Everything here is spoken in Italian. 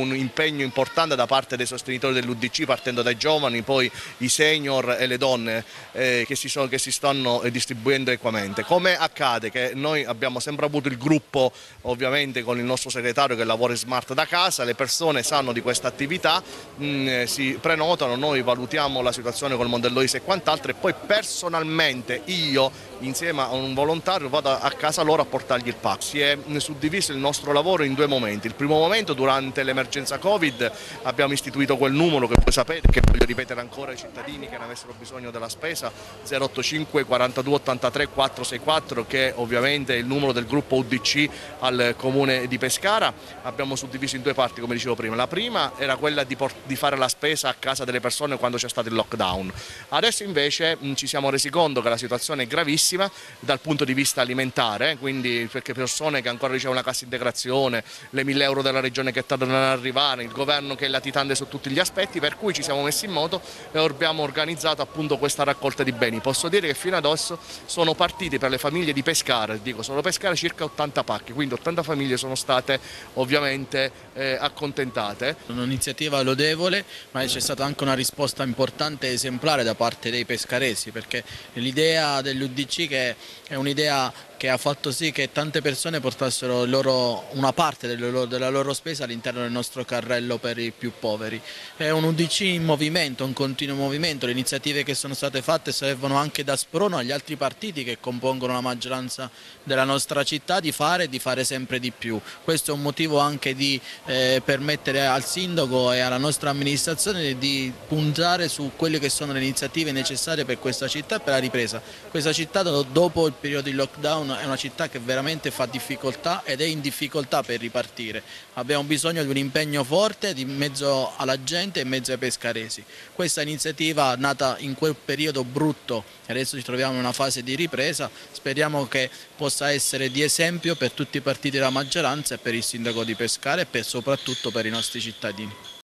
un impegno importante da parte dei sostenitori dell'UDC, partendo dai giovani, poi i senior e le donne che si stanno distribuendo equamente. Come accade che noi abbiamo sempre avuto il gruppo, ovviamente con il nostro segretario che lavora in smart da casa, le persone sanno di questa attività, si prenotano, noi valutiamo la situazione col Mondelloise e quant'altro, e poi personalmente io insieme a un volontario vado a casa loro a portargli il pack. Si è suddiviso il nostro lavoro in due momenti. Il primo momento, durante l'emergenza Covid, abbiamo istituito quel numero che voi sapete, che voglio ripetere ancora ai cittadini che ne avessero bisogno della spesa, 085 42 83 464, che ovviamente è il numero del gruppo UDC al comune di Pescara. Abbiamo suddiviso in due parti, come dicevo prima. La prima era quella di fare la spesa a casa delle persone quando c'è stato il lockdown. Adesso invece ci siamo resi conto che la situazione è gravissima dal punto di vista alimentare, quindi perché persone che ancora ricevono la cassa integrazione, le 1000 euro della regione che tardano ad arrivare, il governo che è latitante su tutti gli aspetti, per cui ci siamo messi in moto e abbiamo organizzato appunto questa raccolta di beni. Posso dire che fino adesso sono partiti per le famiglie di Pescara, dico solo Pescara, circa 80 pacchi, quindi 80 famiglie sono state ovviamente accontentate. Un'iniziativa lodevole, ma c'è stata anche una risposta importante e esemplare da parte dei pescaresi, perché l'idea dell'UDC che è un'idea che ha fatto sì che tante persone portassero una parte della loro spesa all'interno del nostro carrello per i più poveri. È un UDC in movimento, un continuo movimento, le iniziative che sono state fatte servono anche da sprono agli altri partiti che compongono la maggioranza della nostra città di fare sempre di più. Questo è un motivo anche di permettere al sindaco e alla nostra amministrazione di puntare su quelle che sono le iniziative necessarie per questa città e per la ripresa. Questa città dopo il periodo di lockdown è una città che veramente fa difficoltà ed è in difficoltà per ripartire. Abbiamo bisogno di un impegno forte in mezzo alla gente e in mezzo ai pescaresi. Questa iniziativa nata in quel periodo brutto e adesso ci troviamo in una fase di ripresa, speriamo che possa essere di esempio per tutti i partiti della maggioranza e per il sindaco di Pescara e soprattutto per i nostri cittadini.